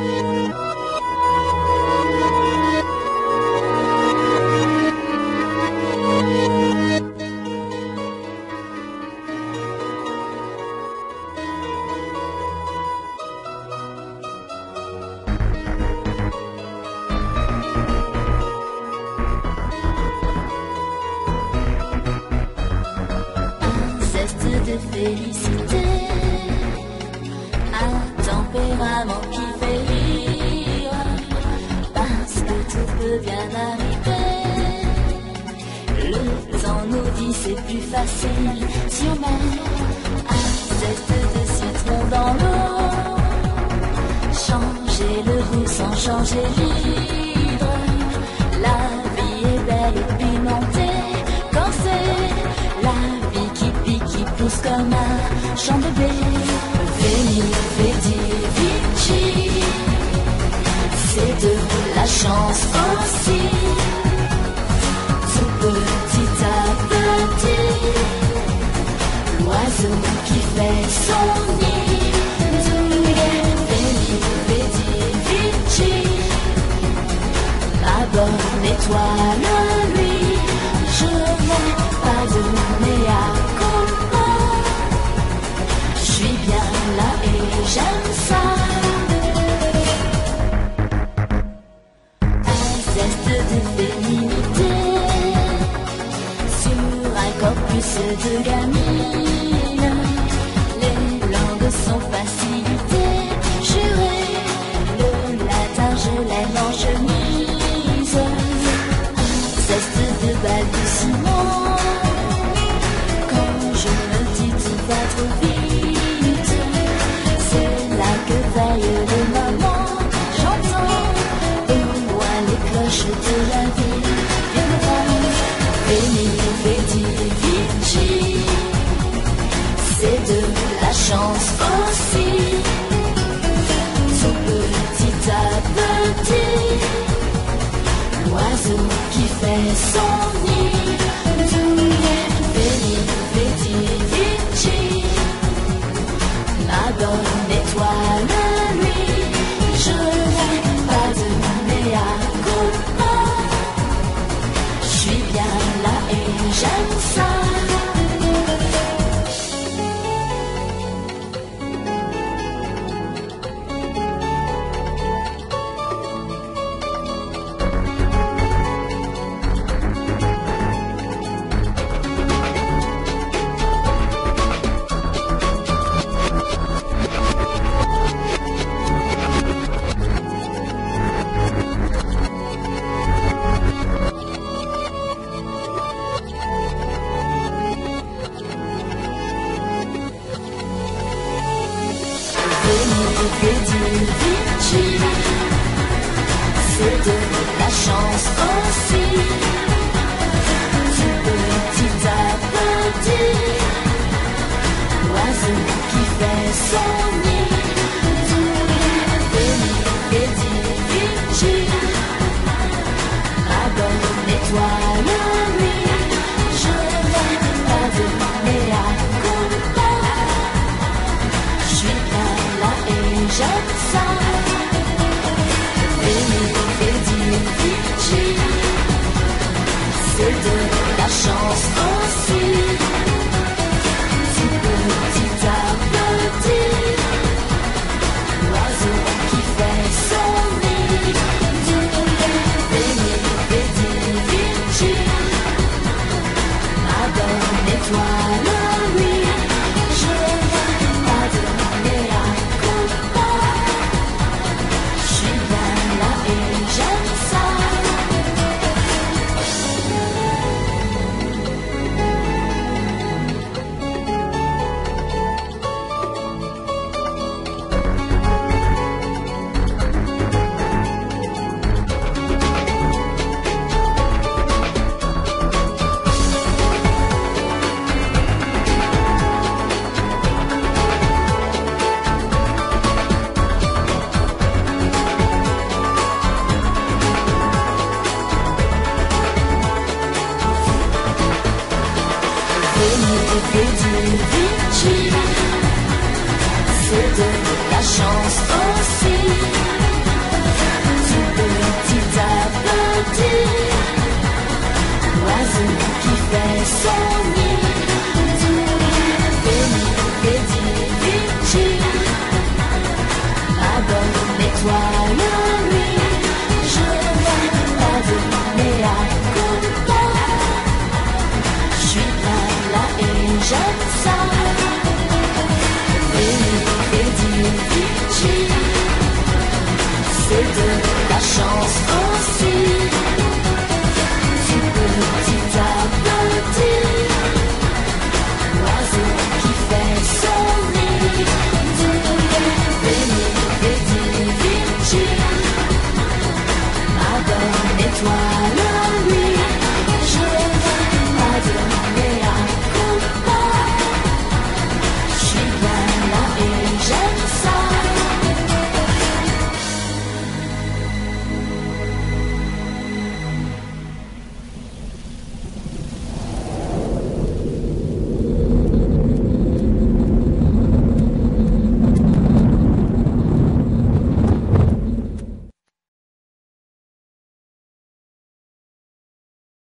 De félicité, un tempérament qui fait rire, parce que tout peut bien arriver. Le temps nous dit c'est plus facile si on met un zeste de citron dans l'eau. Changer le goût sans changer l'hydre. La vie est belle et pimentée quand c'est la pousse comme un chant de bébé. Veni Vedi Vici, c'est de la chance aussi. Tout petit à petit, l'oiseau qui fait son nid. Veni Vedi Vici, la bonne étoile, lui, je n'ai pas de méa. Là et j'aime ça. Un zeste de féminité sur un corpus de gamine. Les langues sont facilitées. Juré, le latin je l'aime en chemise. Un zeste de balbutiement. Quand je me dis tout va trop vite. De maman, j'entends au loin les cloches de la ville. Veni Vedi Vici, c'est de la chance aussi. Tout petit à petit, l'oiseau qui fait son nid. Veni Vedi Vici, ma bonne étoile. Je n'ai pas de méa culpa. Je suis bien là et j'aime ça. Vedi Vici, c'est de la chance aussi. Du petit à petit, l'oiseau qui fait son nid. Veni Vedi Vici, ma bonne étoile, lui, je n'ai pas de méa culpa. Je suis bien là et j'aime ça. Veni Vedi Vici, c'est de la chance aussi. Du petit à petit, l'oiseau qui fait son nid. Veni Vedi Vici, ma bonne étoile, lui, je n'ai pas de méa culpa. Je suis bien là et j'aime ça. Veni Vedi Vici, c'est de la chance aussi. petit oiseau qui fait son nid.